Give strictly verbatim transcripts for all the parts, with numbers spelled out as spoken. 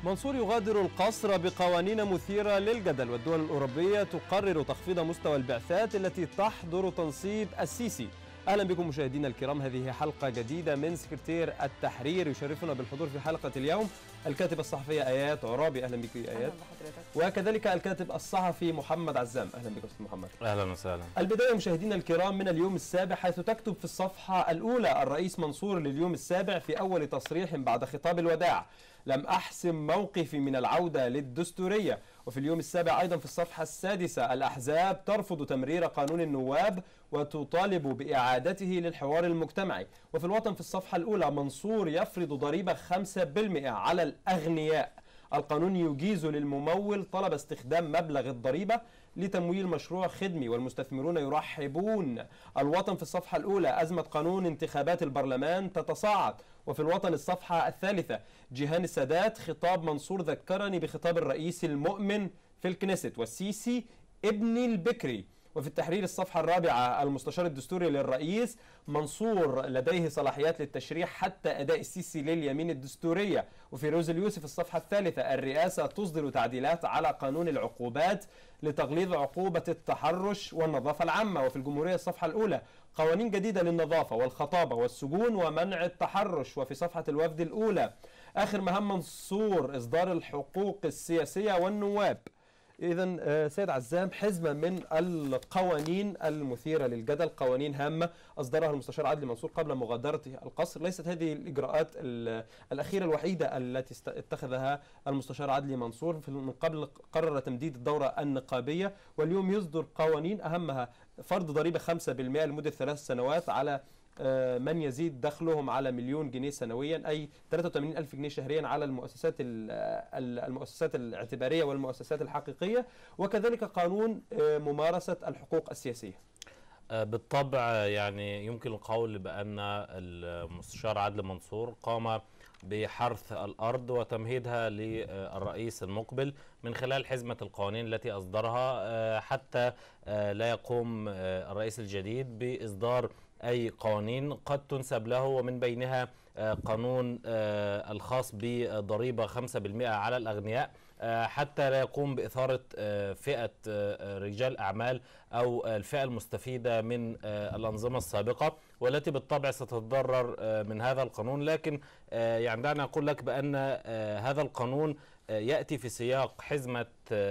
منصور يغادر القصر بقوانين مثيرة للجدل، والدول الأوروبية تقرر تخفيض مستوى البعثات التي تحظر تنصيب السيسي. أهلا بكم مشاهدينا الكرام، هذه حلقة جديدة من سكرتير التحرير. يشرفنا بالحضور في حلقة اليوم الكاتبة الصحفية آيات عرابي. أهلا بك آيات. أهلا بحضرتك. وكذلك الكاتب الصحفي محمد عزام. أهلا بك أستاذ محمد. أهلا وسهلا. البداية مشاهدينا الكرام من اليوم السابع، حيث تكتب في الصفحة الأولى الرئيس منصور لليوم السابع في أول تصريح بعد خطاب الوداع: لم أحسم موقفي من العودة للدستورية. وفي اليوم السابع أيضا في الصفحة السادسة: الأحزاب ترفض تمرير قانون النواب وتطالب بإعادته للحوار المجتمعي. وفي الوطن في الصفحة الأولى: منصور يفرض ضريبة خمسة بالمئة على الأغنياء. القانون يجيز للممول طلب استخدام مبلغ الضريبة لتمويل مشروع خدمي والمستثمرون يرحبون. الوطن في الصفحة الأولى: أزمة قانون انتخابات البرلمان تتصاعد. وفي الوطن الصفحة الثالثة: جيهان السادات خطاب منصور ذكرني بخطاب الرئيس المؤمن في الكنيست، والسيسي ابني البكري. وفي التحرير الصفحة الرابعة: المستشار الدستوري للرئيس منصور لديه صلاحيات للتشريع حتى أداء السيسي لليمين الدستورية. وفي روز اليوسف الصفحة الثالثة: الرئاسة تصدر تعديلات على قانون العقوبات لتغليظ عقوبة التحرش والنظافة العامة. وفي الجمهورية الصفحة الأولى: قوانين جديدة للنظافة والخطابة والسجون ومنع التحرش. وفي صفحة الوفد الأولى: آخر مهام منصور إصدار الحقوق السياسية والنواب. إذن سيد عزام، حزمة من القوانين المثيرة للجدل، قوانين هامة أصدرها المستشار عدلي منصور قبل مغادرته القصر. ليست هذه الإجراءات الأخيرة الوحيدة التي اتخذها المستشار عدلي منصور. من قبل قرر تمديد الدورة النقابية، واليوم يصدر قوانين أهمها فرض ضريبة خمسة بالمئة لمدة ثلاث سنوات على من يزيد دخلهم على مليون جنيه سنويا، أي ثلاثة وثمانين ألف جنيه شهريا على المؤسسات المؤسسات الاعتبارية والمؤسسات الحقيقية. وكذلك قانون ممارسة الحقوق السياسية. بالطبع يعني يمكن القول بأن المستشار عدلي منصور قام بحرث الأرض وتمهيدها للرئيس المقبل من خلال حزمة القوانين التي أصدرها، حتى لا يقوم الرئيس الجديد بإصدار أي قوانين قد تنسب له، ومن بينها قانون الخاص بضريبة خمسة بالمئة على الأغنياء، حتى لا يقوم بإثارة فئة رجال أعمال أو الفئة المستفيدة من الأنظمة السابقة، والتي بالطبع ستتضرر من هذا القانون. لكن يعني دعني أقول لك بأن هذا القانون يأتي في سياق حزمة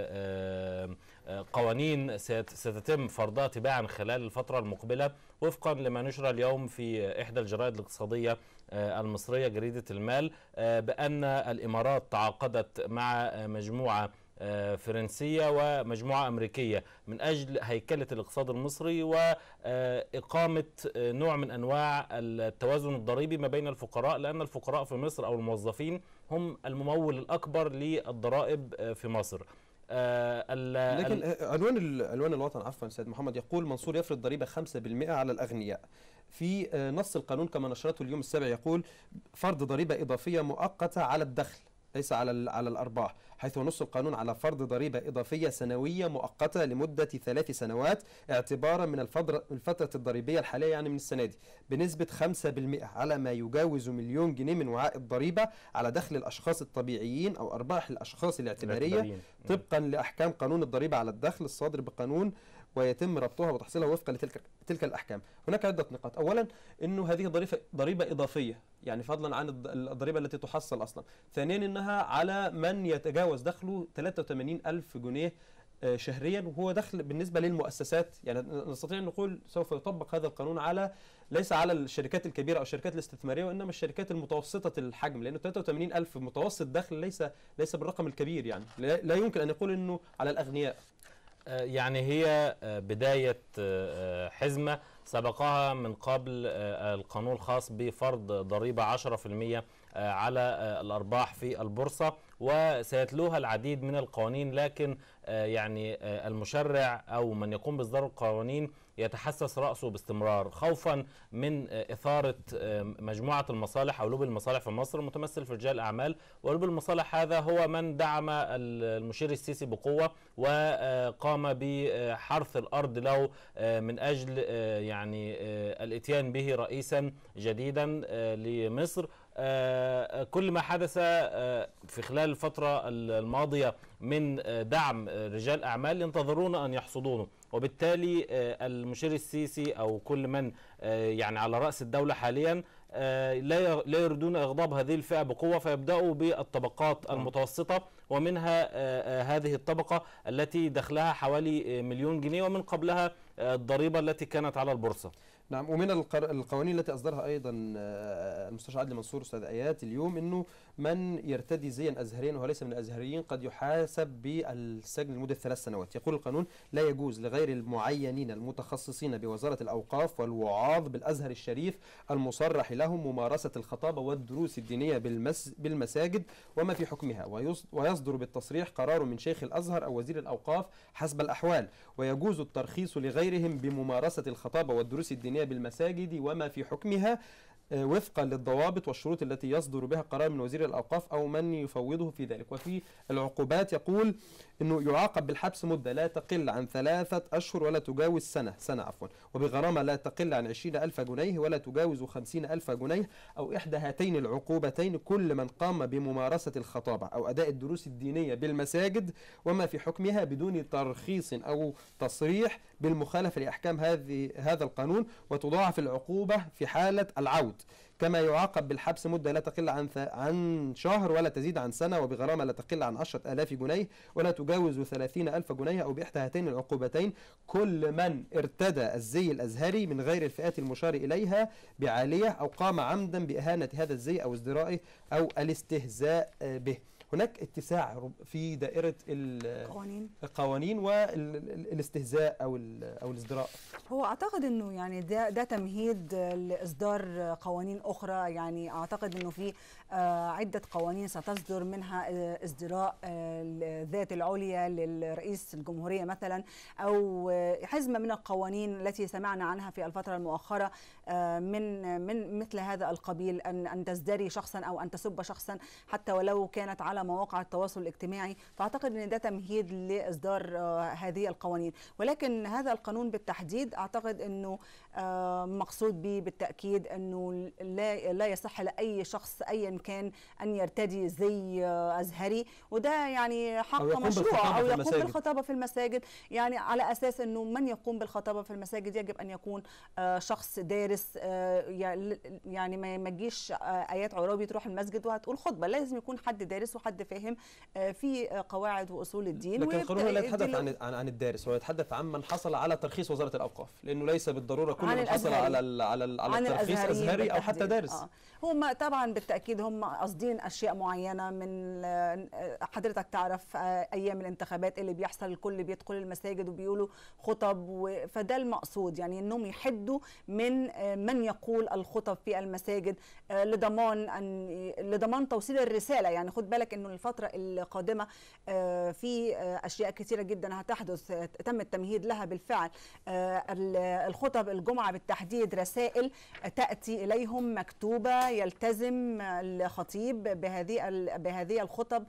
قوانين ستتم فرضها تباعا خلال الفترة المقبلة، وفقا لما نشر اليوم في إحدى الجرائد الاقتصادية المصرية جريدة المال، بأن الإمارات تعاقدت مع مجموعة فرنسية ومجموعة أمريكية من أجل هيكلة الاقتصاد المصري وإقامة نوع من أنواع التوازن الضريبي ما بين الفقراء، لأن الفقراء في مصر أو الموظفين هم الممول الأكبر للضرائب في مصر. آه لكن عنوان عنوان الوطن عفوا سيد محمد يقول: منصور يفرض ضريبة خمسة بالمئة على الأغنياء. في نص القانون كما نشرته اليوم السابع يقول: فرض ضريبة إضافية مؤقتة على الدخل ليس على على الأرباح، حيث نص القانون على فرض ضريبة إضافية سنوية مؤقتة لمدة ثلاث سنوات اعتبارا من الفترة الضريبية الحالية، يعني من السنة دي، بنسبة خمسة بالمئة على ما يجاوز مليون جنيه من وعاء الضريبة على دخل الأشخاص الطبيعيين أو أرباح الأشخاص الاعتبارية طبقا لأحكام قانون الضريبة على الدخل الصادر بقانون، ويتم ربطها وتحصيلها وفقا لتلك تلك الأحكام. هناك عدة نقاط. أولا، إنه هذه ضريبة ضريبة إضافية، يعني فضلا عن الضريبة التي تحصل أصلا. ثانيا، إنها على من يتجاوز دخله ثلاثة وثمانين ألف جنيه شهريا، وهو دخل بالنسبة للمؤسسات. يعني نستطيع أن نقول سوف يطبق هذا القانون على ليس على الشركات الكبيرة أو الشركات الاستثمارية، وإنما الشركات المتوسطة الحجم، لأنه ثلاثة وثمانين ألف متوسط دخل ليس ليس بالرقم الكبير، يعني لا يمكن أن يقول إنه على الأغنياء. يعني هي بداية حزمة سبقها من قبل القانون الخاص بفرض ضريبة عشرة بالمئة على الأرباح في البورصة، وسيتلوها العديد من القوانين. لكن يعني المشرع أو من يقوم بإصدار القوانين يتحسس رأسه باستمرار خوفا من إثارة مجموعة المصالح أو لوبي المصالح في مصر المتمثل في رجال الأعمال. ولوبي المصالح هذا هو من دعم المشير السيسي بقوة وقام بحرث الأرض له من أجل يعني الاتيان به رئيسا جديدا لمصر، كل ما حدث في خلال الفترة الماضية من دعم رجال أعمال ينتظرون أن يحصدونه، وبالتالي المشير السيسي أو كل من يعني على رأس الدولة حاليا لا لا يريدون إغضاب هذه الفئة بقوة، فيبدأوا بالطبقات المتوسطة، ومنها هذه الطبقة التي دخلها حوالي مليون جنيه ومن قبلها الضريبة التي كانت على البورصة. نعم، ومن القوانين التي أصدرها أيضا المستشار عدلي منصور أستاذ آيات اليوم أنه من يرتدي زيا أزهريا وهو ليس من الأزهريين قد يحاسب بالسجن لمدة ثلاث سنوات. يقول القانون: لا يجوز لغير المعينين المتخصصين بوزارة الأوقاف والوعاظ بالأزهر الشريف المصرح لهم ممارسة الخطابة والدروس الدينية بالمس بالمساجد وما في حكمها، ويصدر بالتصريح قرار من شيخ الأزهر أو وزير الأوقاف حسب الأحوال، ويجوز الترخيص لغيرهم بممارسة الخطابة والدروس الدينية بالمساجد وما في حكمها وفقا للضوابط والشروط التي يصدر بها قرار من وزير الأوقاف أو من يفوضه في ذلك. وفي العقوبات يقول أنه يعاقب بالحبس مدة لا تقل عن ثلاثة أشهر ولا تجاوز سنة سنة عفوا وبغرامة لا تقل عن عشرين ألف جنيه ولا تجاوز خمسين ألف جنيه أو إحدى هاتين العقوبتين كل من قام بممارسة الخطابة أو أداء الدروس الدينية بالمساجد وما في حكمها بدون ترخيص أو تصريح بالمخالفة لأحكام هذه هذا القانون، وتضاعف العقوبة في حالة العود. كما يعاقب بالحبس مدة لا تقل عن عن شهر ولا تزيد عن سنة وبغرامة لا تقل عن عشرة آلاف جنيه ولا تجاوز ثلاثين ألف جنيه أو بإحدى هاتين العقوبتين كل من ارتدى الزي الأزهري من غير الفئات المشار إليها بعالية أو قام عمدا بإهانة هذا الزي أو ازدرائه أو الاستهزاء به. هناك اتساع في دائرة القوانين القوانين والاستهزاء أو أو الازدراء. هو أعتقد إنه يعني ده ده تمهيد لإصدار قوانين أخرى. يعني أعتقد إنه في عدة قوانين ستصدر، منها ازدراء الذات العليا للرئيس الجمهورية مثلا، أو حزمة من القوانين التي سمعنا عنها في الفترة المؤخرة من من مثل هذا القبيل، أن أن تزدري شخصا أو أن تسب شخصا حتى ولو كانت على مواقع التواصل الاجتماعي. فأعتقد أن ده تمهيد لإصدار هذه القوانين، ولكن هذا القانون بالتحديد أعتقد أنه مقصود به بالتأكيد أنه لا لا يصح لأي شخص أيا كان أن يرتدي زي أزهري، وده يعني حق مشروع، أو يقوم بالخطابة في المساجد. يعني على أساس أنه من يقوم بالخطابة في المساجد يجب أن يكون شخص دارس، يعني ما تجيش آيات عرابي تروح المسجد وهتقول خطبة، لازم يكون حد دارس وحد فاهم في قواعد وأصول الدين. لكن القانون لا يتحدث عن عن الدارس، هو يتحدث عن من حصل على ترخيص وزارة الأوقاف، لأنه ليس بالضرورة كل من حصل على ال على ال على الترخيص أزهري أو حتى دارس. آه. هم طبعا بالتأكيد هم قاصدين أشياء معينة. من حضرتك تعرف أيام الانتخابات اللي بيحصل الكل بيدخل المساجد وبيقولوا خطب، فده المقصود، يعني أنهم يحدوا من من يقول الخطب في المساجد لضمان أن لضمان توصيل الرسالة. يعني خد بالك أنه الفترة القادمة في أشياء كثيرة جدا هتحدث تم التمهيد لها بالفعل. الخطب الجمعة بالتحديد رسائل تأتي إليهم مكتوبة، يلتزم الخطيب بهذه بهذه الخطب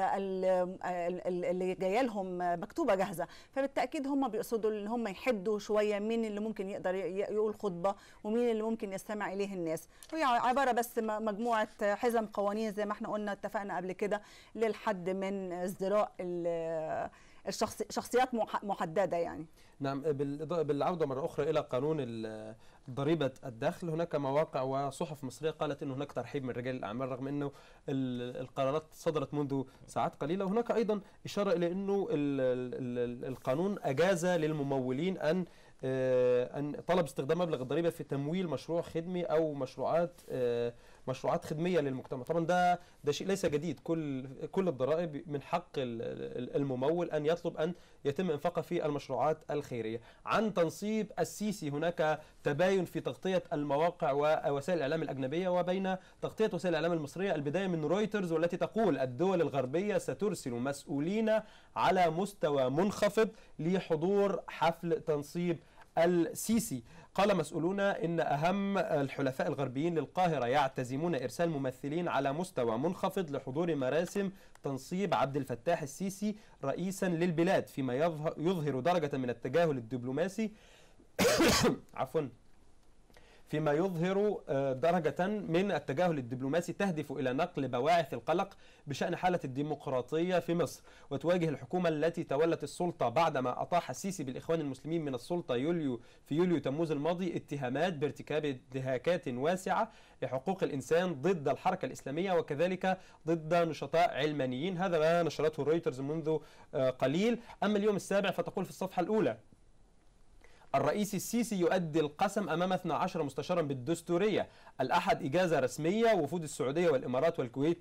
اللي جايه لهم مكتوبة جاهزة. فبالتأكيد هم بيقصدوا ان هم يحدوا شوية مين اللي ممكن يقدر يقول خطبة ومين اللي ممكن يستمع إليه الناس. هي عبارة بس مجموعة حزم قوانين زي ما احنا قلنا اتفقنا قبل كده للحد من ازدراء الشخص شخصيات محددة. يعني نعم، بالعودة مرة أخرى إلى قانون ضريبة الدخل، هناك مواقع وصحف مصرية قالت أن هناك ترحيب من رجال الأعمال رغم أنه القرارات صدرت منذ ساعات قليلة. وهناك أيضا إشارة إلى أنه القانون أجاز للممولين أن أن طلب استخدام مبلغ الضريبة في تمويل مشروع خدمي أو مشروعات مشروعات خدمية للمجتمع. طبعا ده ده شيء ليس جديد، كل كل الضرائب من حق الممول أن يطلب أن يتم إنفاقها في المشروعات الخيرية. عن تنصيب السيسي هناك تباين في تغطية المواقع ووسائل الإعلام الأجنبية وبين تغطية وسائل الإعلام المصرية، البداية من رويترز والتي تقول الدول الغربية سترسل مسؤولين على مستوى منخفض لحضور حفل تنصيب السيسي. قال مسؤولون إن أهم الحلفاء الغربيين للقاهرة يعتزمون إرسال ممثلين على مستوى منخفض لحضور مراسم تنصيب عبد الفتاح السيسي رئيسا للبلاد، فيما يظهر درجة من التجاهل الدبلوماسي عفوا فيما يظهر درجة من التجاهل الدبلوماسي تهدف إلى نقل بواعث القلق بشأن حالة الديمقراطية في مصر. وتواجه الحكومة التي تولت السلطة بعدما أطاح السيسي بالإخوان المسلمين من السلطة يوليو في يوليو تموز الماضي اتهامات بارتكاب انتهاكات واسعة لحقوق الإنسان ضد الحركة الإسلامية وكذلك ضد نشطاء علمانيين. هذا ما نشرته رويترز منذ قليل. أما اليوم السابع فتقول في الصفحة الأولى: الرئيس السيسي يؤدي القسم أمام اثني عشر مستشارا بالدستورية، الأحد إجازة رسمية، وفود السعودية والإمارات والكويت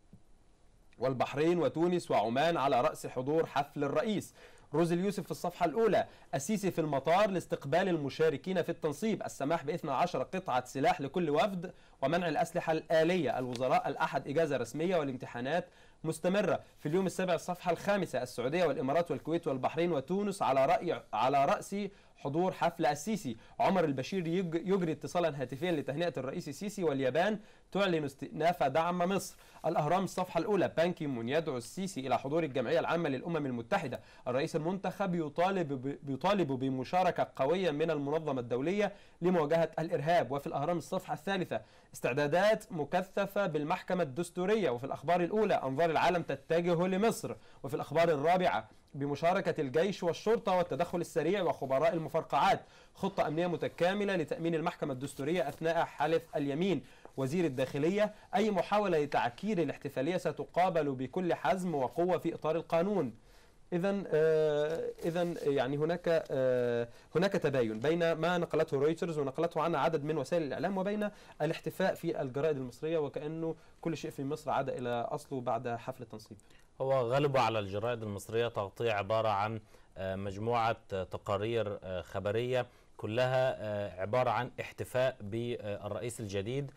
والبحرين وتونس وعمان على رأس حضور حفل الرئيس. روز اليوسف في الصفحة الأولى: السيسي في المطار لاستقبال المشاركين في التنصيب، السماح باثني عشر قطعة سلاح لكل وفد ومنع الأسلحة الآلية. الوزراء الأحد إجازة رسمية والامتحانات مستمرة. في اليوم السابع الصفحة الخامسة: السعودية والإمارات والكويت والبحرين وتونس على رأي على رأس حضور حفل السيسي. عمر البشير يجري اتصالا هاتفيا لتهنئة الرئيس السيسي. واليابان تعلن استئناف دعم مصر. الأهرام الصفحة الأولى: بان كي مون يدعو السيسي إلى حضور الجمعية العامة للأمم المتحدة. الرئيس المنتخب يطالب بيطالب بمشاركة قوية من المنظمة الدولية لمواجهة الإرهاب. وفي الأهرام الصفحة الثالثة: استعدادات مكثفة بالمحكمة الدستورية. وفي الأخبار الأولى: أنظار العالم تتجه لمصر. وفي الأخبار الرابعة: بمشاركة الجيش والشرطة والتدخل السريع وخبراء المفرقعات، خطة أمنية متكاملة لتأمين المحكمة الدستورية أثناء حلف اليمين. وزير الداخلية: أي محاولة لتعكير الاحتفالية ستقابل بكل حزم وقوة في إطار القانون. إذن آه إذن يعني هناك آه هناك تباين بين ما نقلته رويترز ونقلته عنه عدد من وسائل الإعلام وبين الاحتفاء في الجرائد المصرية، وكأنه كل شيء في مصر عاد إلى أصله بعد حفل التنصيب. هو غالبه على الجرائد المصرية تغطية عبارة عن مجموعة تقارير خبرية كلها عبارة عن احتفاء بالرئيس الجديد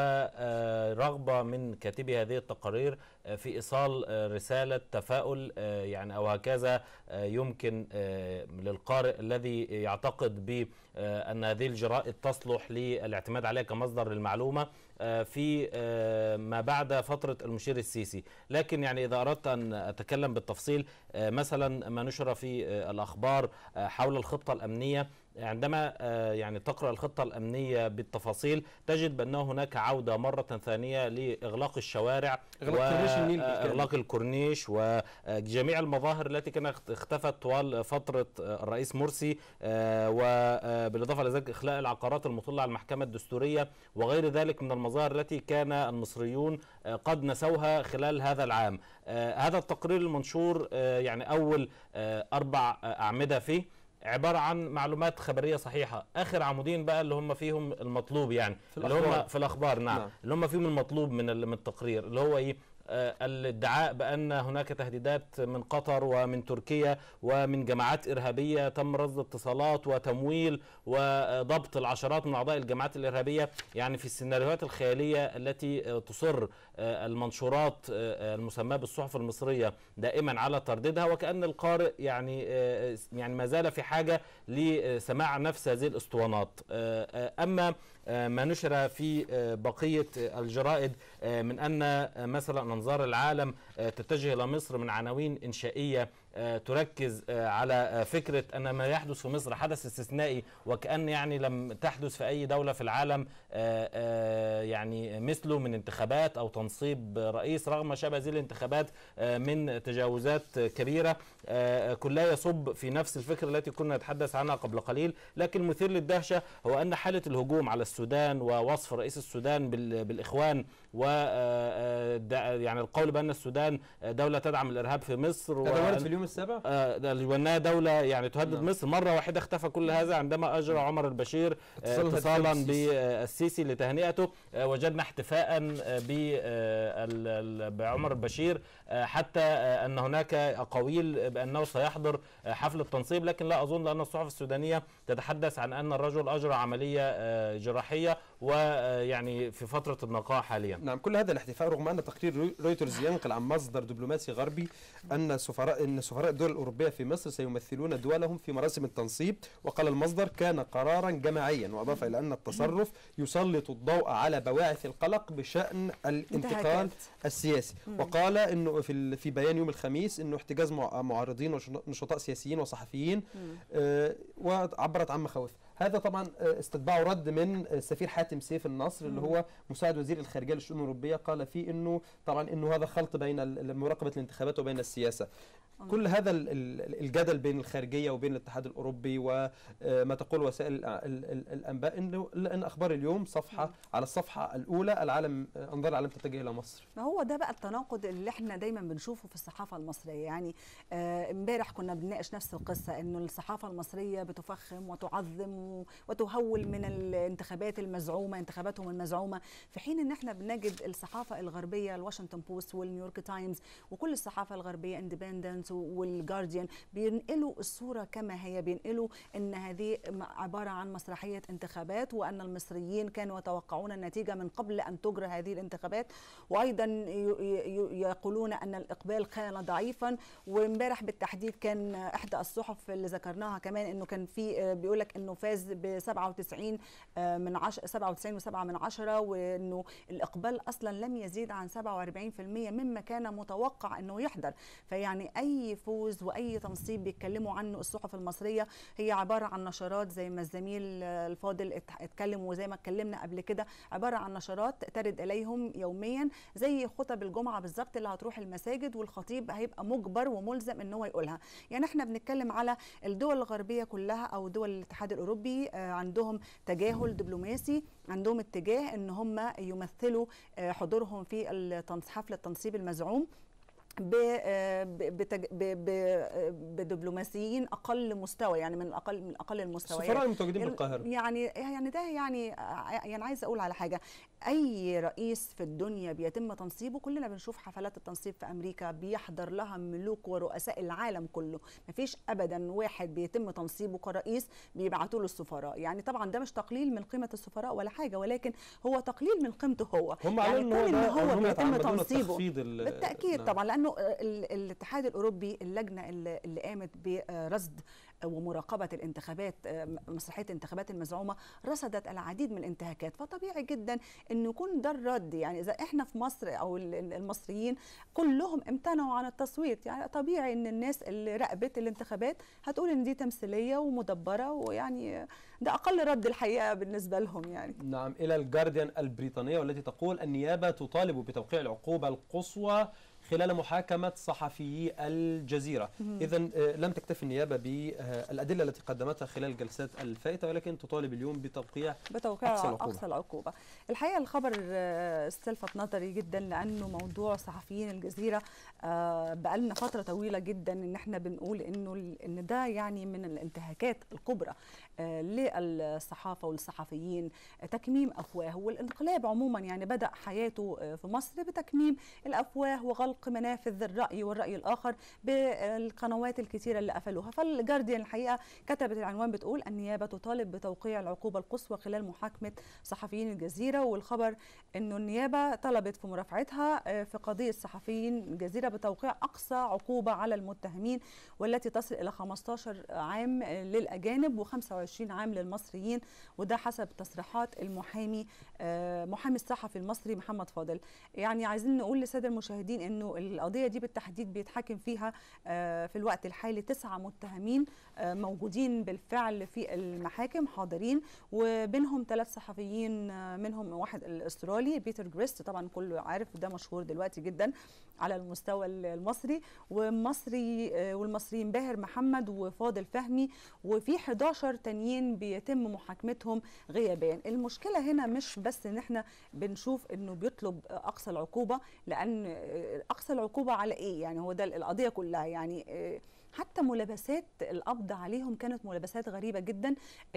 ورغبة من كاتبي هذه التقارير في إيصال رسالة تفاؤل يعني أو هكذا يمكن للقارئ الذي يعتقد بأن هذه الجرائد تصلح للاعتماد عليها كمصدر للمعلومة في ما بعد فترة المشير السيسي. لكن يعني إذا أردت أن أتكلم بالتفصيل مثلا ما نشر في الأخبار حول الخطة الأمنية، عندما يعني تقرأ الخطة الأمنية بالتفاصيل تجد بأن هناك عودة مرة ثانية لإغلاق الشوارع وإغلاق الكورنيش وجميع المظاهر التي كانت اختفت طوال فترة الرئيس مرسي، وبالإضافة لذلك إخلاء العقارات المطلة على المحكمة الدستورية وغير ذلك من المظاهر التي كان المصريون قد نسوها خلال هذا العام. هذا التقرير المنشور يعني أول أربع أعمدة فيه عبارة عن معلومات خبرية صحيحة، آخر عمودين بقى اللي هم فيهم المطلوب يعني في اللي هم في الأخبار نعم, نعم. اللي هم فيهم المطلوب من من التقرير اللي هو إيه؟ الادعاء بأن هناك تهديدات من قطر ومن تركيا ومن جماعات إرهابية تم رصد اتصالات وتمويل وضبط العشرات من أعضاء الجماعات الإرهابية، يعني في السيناريوهات الخيالية التي تصر المنشورات المسماة بالصحف المصرية دائما على ترديدها، وكأن القارئ يعني يعني ما زال في حاجة لسماع نفس هذه الاسطوانات. أما ما نشر في بقية الجرائد من أن مثلا أنظار العالم تتجه إلى مصر من عناوين إنشائية تركز على فكرة أن ما يحدث في مصر حدث استثنائي وكأن يعني لم تحدث في أي دولة في العالم يعني مثله من انتخابات أو تنصيب رئيس، رغم شبه هذه الانتخابات من تجاوزات كبيرة كلها يصب في نفس الفكرة التي كنا نتحدث عنها قبل قليل. لكن مثير للدهشة هو أن حالة الهجوم على السودان ووصف رئيس السودان بالإخوان و يعني القول بأن السودان دولة تدعم الإرهاب في مصر هذا ورد في اليوم السابع وأنها دولة يعني تهدد نعم. مصر. مرة واحدة اختفى كل هذا عندما أجرى عمر البشير اتصالا بالسيسي لتهنئته. وجدنا احتفاء بعمر البشير حتى أن هناك أقاويل بأنه سيحضر حفل التنصيب، لكن لا أظن لأن الصحف السودانية تتحدث عن أن الرجل أجرى عملية جراحية ويعني في فترة النقاهة حاليا. نعم، كل هذا الاحتفاء رغم أن تقرير رويترز ينقل عن مصدر دبلوماسي غربي أن سفراء أن سفراء الدول الأوروبية في مصر سيمثلون دولهم في مراسم التنصيب، وقال المصدر كان قرارا جماعيا، وأضاف إلى أن التصرف يسلط الضوء على بواعث القلق بشأن الانتقال السياسي. وقال أنه في في بيان يوم الخميس أنه احتجاز معارضين ونشطاء سياسيين وصحفيين، آه وعبرت عن مخاوف. هذا طبعا استتبعه رد من السفير حاتم سيف النصر اللي هو مساعد وزير الخارجيه للشؤون الاوروبيه، قال فيه انه طبعا انه هذا خلط بين مراقبه الانتخابات وبين السياسه. كل هذا الجدل بين الخارجيه وبين الاتحاد الاوروبي وما تقول وسائل الانباء انه ان اخبار اليوم صفحه على الصفحه الاولى العالم انظار العالم تتجه الى مصر. ما هو ده بقى التناقض اللي احنا دايما بنشوفه في الصحافه المصريه. يعني امبارح آه كنا بنناقش نفس القصه، انه الصحافه المصريه بتفخم وتعظم وتهول من الانتخابات المزعومه، انتخاباتهم المزعومه، في حين ان احنا بنجد الصحافه الغربيه، الواشنطن بوست والنيويورك تايمز وكل الصحافه الغربيه اندبندنت والجارديان بينقلوا الصوره كما هي، بينقلوا ان هذه عباره عن مسرحيه انتخابات، وان المصريين كانوا يتوقعون النتيجه من قبل ان تجرى هذه الانتخابات، وايضا يقولون ان الاقبال كان ضعيفا. وامبارح بالتحديد كان احدى الصحف اللي ذكرناها كمان انه كان في بيقول لك انه فاز ب سبعة وتسعين من عشرة سبعة وتسعين وسبعة من عشرة، وانه الاقبال اصلا لم يزيد عن سبعة وأربعين بالمئة مما كان متوقع انه يحضر. فيعني اي فوز واي تنصيب بيتكلموا عنه الصحف المصريه هي عباره عن نشرات، زي ما الزميل الفاضل اتكلم وزي ما اتكلمنا قبل كده، عباره عن نشرات ترد اليهم يوميا زي خطب الجمعه بالظبط اللي هتروح المساجد والخطيب هيبقى مجبر وملزم ان هو يقولها. يعني احنا بنتكلم على الدول الغربيه كلها او دول الاتحاد الاوروبي عندهم تجاهل دبلوماسي، عندهم اتجاه ان هم يمثلوا حضورهم في حفل التنصيب المزعوم بدبلوماسيين اقل مستوى، يعني من اقل من اقل المستويات، السفراء المتواجدين بالقاهره. يعني يعني ده يعني يعني عايزه اقول على حاجه، اي رئيس في الدنيا بيتم تنصيبه، كلنا بنشوف حفلات التنصيب في امريكا بيحضر لها ملوك ورؤساء العالم كله، مفيش ابدا واحد بيتم تنصيبه كرئيس بيبعتوا له السفراء. يعني طبعا ده مش تقليل من قيمه السفراء ولا حاجه، ولكن هو تقليل من قيمته هو. هم يعني كون ان هو بيتم تنصيبه بالتاكيد نعم. طبعا لانه الاتحاد الاوروبي اللجنه اللي قامت برصد ومراقبه الانتخابات، مسرحيه الانتخابات المزعومه، رصدت العديد من الانتهاكات، فطبيعي جدا انه يكون ده الرد. يعني اذا احنا في مصر او المصريين كلهم امتنعوا عن التصويت، يعني طبيعي ان الناس اللي راقبت الانتخابات هتقول ان دي تمثيليه ومدبره، ويعني ده اقل رد الحقيقه بالنسبه لهم. يعني نعم. الى الجارديان البريطانيه والتي تقول النيابه تطالب بتوقيع العقوبه القصوى خلال محاكمة صحفيي الجزيرة. إذا لم تكتفي النيابة بالأدلة التي قدمتها خلال الجلسات الفائتة، ولكن تطالب اليوم بتوقيع بتوقيع أقصى العقوبة. أقصى العقوبة. الحقيقة الخبر استلفت نظري جدا، لأنه موضوع صحفيين الجزيرة بقالنا فترة طويلة جدا إن احنا بنقول إنه إن ده يعني من الانتهاكات الكبرى للصحافة والصحفيين، تكميم أفواه. والانقلاب عموما يعني بدأ حياته في مصر بتكميم الأفواه وغلق منافذ الرأي والرأي الآخر بالقنوات الكثيرة اللي قفلوها. فالجارديان الحقيقة كتبت العنوان بتقول النيابة تطالب بتوقيع العقوبة القصوى خلال محاكمة صحفيين الجزيرة، والخبر إنه النيابة طلبت في مرافعتها في قضية صحفيين الجزيرة بتوقيع أقصى عقوبة على المتهمين، والتي تصل إلى خمسة عشر عام للأجانب وخمسة وعشرين عام للمصريين، وده حسب تصريحات المحامي محامي الصحفي المصري محمد فاضل. يعني عايزين نقول للسادة المشاهدين انه القضيه دي بالتحديد بيتحاكم فيها في الوقت الحالي تسعه متهمين موجودين بالفعل في المحاكم حاضرين، وبينهم ثلاث صحفيين، منهم واحد الاسترالي بيتر جريست، طبعا كله عارف ده مشهور دلوقتي جدا على المستوى المصري، ومصري والمصريين باهر محمد وفاضل فهمي، وفي إحدى عشر تانيين بيتم محاكمتهم غيابيا. المشكله هنا مش بس ان احنا بنشوف انه بيطلب اقصى العقوبه، لان اقصى العقوبه على ايه؟ يعني هو ده القضيه كلها. يعني حتى ملابسات القبض عليهم كانت ملابسات غريبه جدا.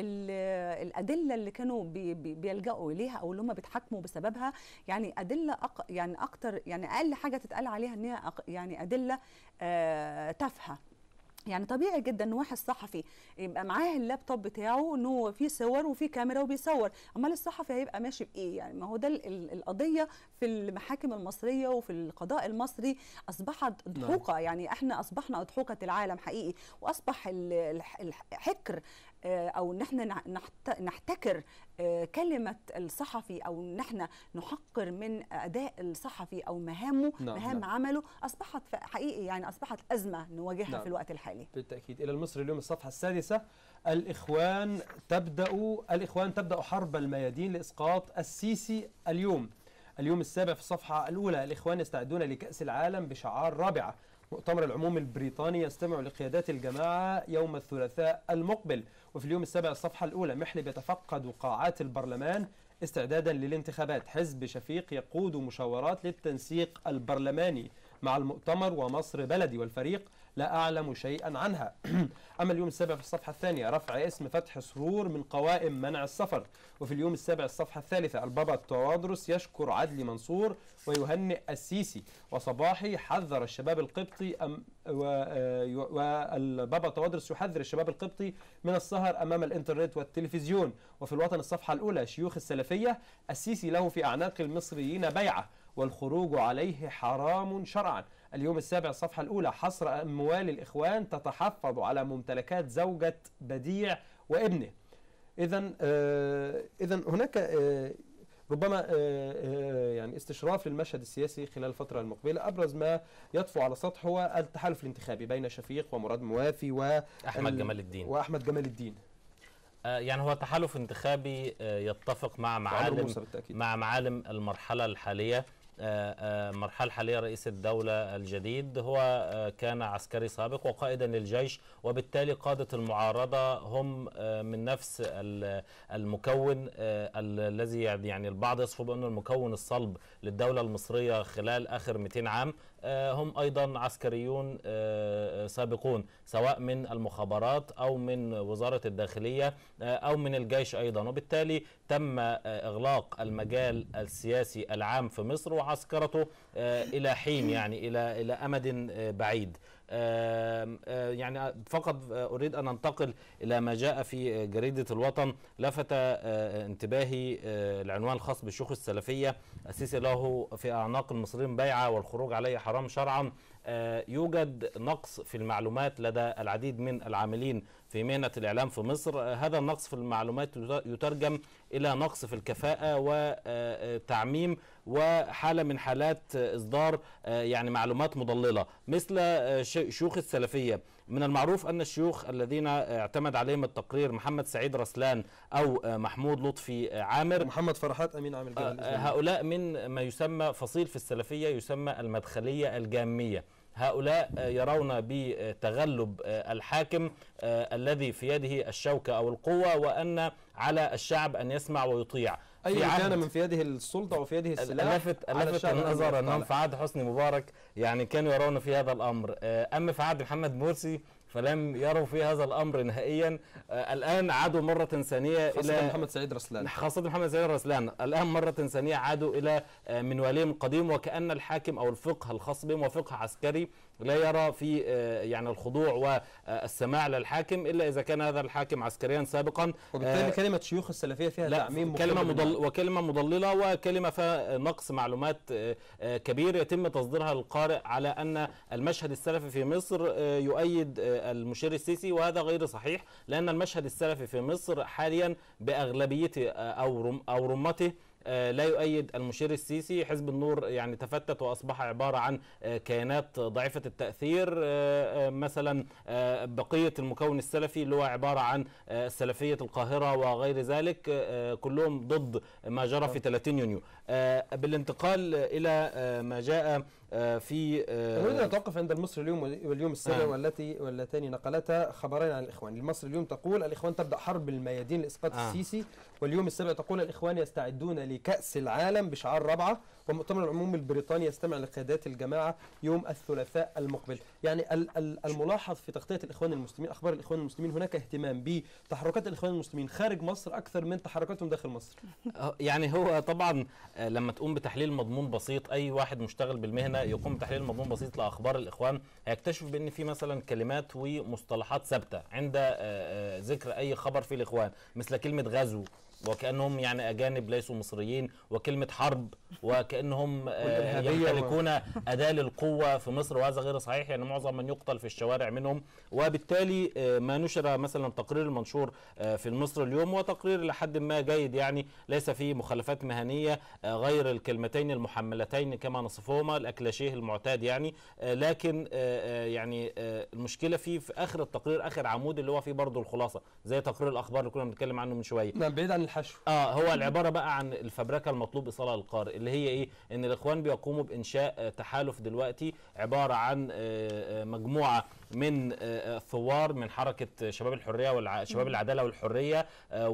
الادله اللي كانوا بي بيلجأوا اليها او اللي هم بيتحاكموا بسببها يعني ادله أق يعني اكتر، يعني اقل حاجه تتقال عليها ان هي يعني ادله آه تافهه. يعني طبيعي جدا ان واحد صحفي يبقى معاه اللابتوب بتاعه انه في صور وفي كاميرا وبيصور، امال الصحفي هيبقى ماشي بايه؟ يعني ما هو ده القضيه في المحاكم المصريه وفي القضاء المصري اصبحت اضحوكه. يعني احنا اصبحنا اضحوكه العالم حقيقي، واصبح الحكر او ان احنا نحتكر كلمه الصحفي او ان احنا نحقر من اداء الصحفي او مهامه نعم مهام نعم. عمله اصبحت حقيقي يعني اصبحت ازمه نواجهها نعم. في الوقت الحالي. بالتاكيد. الى المصري اليوم الصفحه السادسه، الاخوان تبدا الاخوان تبدا حرب الميادين لاسقاط السيسي اليوم. اليوم السابع في الصفحه الاولى، الاخوان يستعدون لكاس العالم بشعار رابعه. مؤتمر العموم البريطاني يستمع لقيادات الجماعة يوم الثلاثاء المقبل. وفي اليوم السابع الصفحة الأولى، محلب يتفقد قاعات البرلمان استعدادا للانتخابات. حزب شفيق يقود مشاورات للتنسيق البرلماني مع المؤتمر ومصر بلدي والفريق لا أعلم شيئا عنها. أما اليوم السابع في الصفحة الثانية، رفع اسم فتح سرور من قوائم منع السفر. وفي اليوم السابع الصفحة الثالثة، البابا توادرس يشكر عدلي منصور ويهنئ السيسي. وصباحي حذر الشباب القبطي أم والبابا توادرس يحذر الشباب القبطي من السهر أمام الإنترنت والتلفزيون. وفي الوطن الصفحة الأولى، شيوخ السلفية، السيسي له في أعناق المصريين بيعة والخروج عليه حرام شرعا. اليوم السابع الصفحة الأولى، حصر أموال الإخوان تتحفظ على ممتلكات زوجة بديع وابنه. إذا آه إذا هناك آه ربما آه آه يعني استشراف للمشهد السياسي خلال الفترة المقبلة. أبرز ما يطفو على السطح هو التحالف الانتخابي بين شفيق ومراد موافي وأحمد جمال الدين وأحمد جمال الدين. آه يعني هو تحالف انتخابي آه يتفق مع معالم مع معالم المرحلة الحالية. المرحلة الحالية رئيس الدولة الجديد هو كان عسكري سابق وقائدا للجيش، وبالتالي قادة المعارضة هم من نفس المكون الذي يعني البعض يصفه بأنه المكون الصلب للدولة المصرية خلال آخر مئتين عام. هم أيضا عسكريون سابقون، سواء من المخابرات أو من وزارة الداخلية أو من الجيش أيضا، وبالتالي تم إغلاق المجال السياسي العام في مصر وعسكرته إلى حين، يعني إلى إلى أمد بعيد. يعني فقط أريد أن أنتقل إلى ما جاء في جريدة الوطن. لفت انتباهي العنوان الخاص بالشيوخ السلفية، السيسي له في أعناق المصريين بيعة والخروج عليه حرام شرعا. يوجد نقص في المعلومات لدى العديد من العاملين في مهنة الإعلام في مصر. هذا النقص في المعلومات يترجم إلى نقص في الكفاءة وتعميم وحالة من حالات إصدار يعني معلومات مضللة مثل شيوخ السلفية. من المعروف أن الشيوخ الذين اعتمد عليهم التقرير محمد سعيد رسلان أو محمود لطفي عامر محمد فرحات أمين عام الجامعة الإسلامية، هؤلاء من ما يسمى فصيل في السلفية يسمى المدخلية الجامية. هؤلاء يرون بتغلب الحاكم الذي في يده الشوكة أو القوة، وأن على الشعب أن يسمع ويطيع. أي كان من في يده السلطة وفي يده السلاح. لفت لفت النظر أنهم في عهد حسني مبارك يعني كانوا يرون في هذا الأمر، أما في عهد محمد مرسي فلم يروا في هذا الأمر نهائيا. الآن عادوا مرة ثانية خاصة إلى محمد سعيد رسلان خاصة محمد سعيد رسلان الآن مرة ثانية عادوا إلى منوالهم القديم، وكأن الحاكم أو الفقه الخاص بهم وفقه عسكري لا يرى في يعني الخضوع والسماع للحاكم إلا إذا كان هذا الحاكم عسكريا سابقا. وبالتالي كلمة شيوخ السلفية فيها تعميم كلمة مضل وكلمة مضللة وكلمة فيها نقص معلومات كبير يتم تصديرها للقارئ على أن المشهد السلفي في مصر يؤيد المشير السيسي، وهذا غير صحيح، لأن المشهد السلفي في مصر حاليا بأغلبيته أو رم أو رمته لا يؤيد المشير السيسي. حزب النور يعني تفتت وأصبح عبارة عن كيانات ضعيفة التأثير. مثلا بقية المكون السلفي اللي هو عبارة عن سلفية القاهرة وغير ذلك كلهم ضد ما جرى في ثلاثين يونيو. بالانتقال إلى ما جاء في أريد أن أتوقف عند المصري اليوم واليوم السابع، والتي واللتان نقلتا خبرين عن الإخوان. المصري اليوم تقول الإخوان تبدأ حرب الميادين لإسقاط آه. السيسي، واليوم السابع تقول الإخوان يستعدون لكأس العالم بشعار رابعة، ومؤتمر العموم البريطاني يستمع لقيادات الجماعة يوم الثلاثاء المقبل. يعني الملاحظ في تغطية الإخوان المسلمين، أخبار الإخوان المسلمين، هناك اهتمام بتحركات الإخوان المسلمين خارج مصر أكثر من تحركاتهم داخل مصر. يعني هو طبعا لما تقوم بتحليل مضمون بسيط، أي واحد مشتغل بالمهنة يقوم بتحليل مضمون بسيط لأخبار الإخوان هيكتشف بأن في مثلا كلمات ومصطلحات ثابتة عند ذكر أي خبر في الإخوان، مثل كلمة غزو وكأنهم يعني أجانب ليسوا مصريين، وكلمة حرب وكأنهم آه، والإرهابية يمتلكون أداة للقوة في مصر، وهذا غير صحيح. يعني معظم من يقتل في الشوارع منهم. وبالتالي آه، ما نشر مثلا تقرير المنشور آه، في مصر اليوم وتقرير لحد ما جيد، يعني ليس فيه مخالفات مهنية آه، غير الكلمتين المحملتين كما نصفهما الأكلاشيه المعتاد يعني. آه، لكن آه، يعني آه، المشكلة فيه في آخر التقرير، آخر عمود اللي هو فيه برضه الخلاصة زي تقرير الأخبار اللي كنا بنتكلم عنه من شوية. نعم، بعيد عن الحشو. اه هو العباره بقى عن الفبركه المطلوب ايصالها للقارئ، اللي هي ايه؟ ان الاخوان بيقوموا بانشاء آه تحالف دلوقتي عباره عن آه آه مجموعه من آه الثوار من حركه شباب الحريه وشباب العداله والحريه آه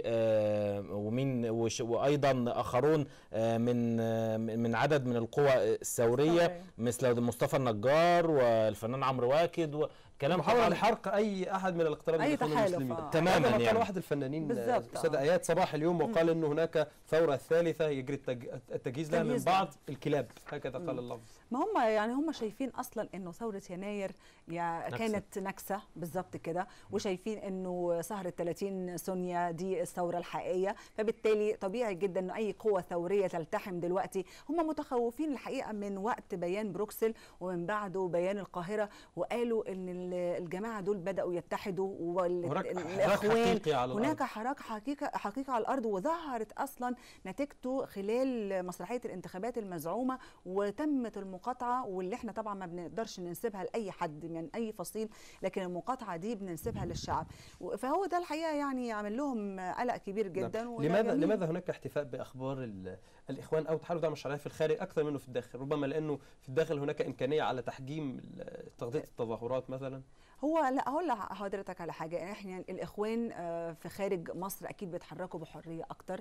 ومن وايضا اخرون آه من آه من عدد من القوى الثوريه مثل مصطفى النجار والفنان عمرو واكد، كلام محاولة لحرق اي احد من الاقتراب اي بالإخوان تحالف المسلمين. آه. تماما يعني يعني. قال واحد الفنانين بالظبط استاذ ايات صباح اليوم وقال انه هناك ثوره ثالثه يجري التجهيز لها من تجهيز بعض لها. الكلاب، هكذا قال اللفظ. ما هم يعني هم شايفين اصلا انه ثوره يناير يا كانت نكسه بالظبط كده، وشايفين انه سهره ثلاثين سونيا دي الثوره الحقيقيه، فبالتالي طبيعي جدا انه اي قوه ثوريه تلتحم دلوقتي. هم متخوفين الحقيقه من وقت بيان بروكسل ومن بعده بيان القاهره، وقالوا ان الجماعه دول بداوا يتحدوا والاخوان هناك حراك حقيقه حقيقه على الارض، وظهرت اصلا نتيجته خلال مسرحيه الانتخابات المزعومه، وتمت المقاطعه واللي احنا طبعا ما بنقدرش ننسبها لاي حد من اي فصيل، لكن المقاطعه دي بننسبها للشعب. فهو ده الحقيقه يعني عامل لهم قلق كبير جدا. لماذا لماذا هناك احتفاء باخبار الاخوان او تحالف دعم الشرعيه في الخارج اكثر منه في الداخل؟ ربما لانه في الداخل هناك امكانيه على تحجيم تغطيه التظاهرات مثلا. هو لا هقول لحضرتك على حاجه، احنا الاخوان في خارج مصر اكيد بيتحركوا بحريه اكتر،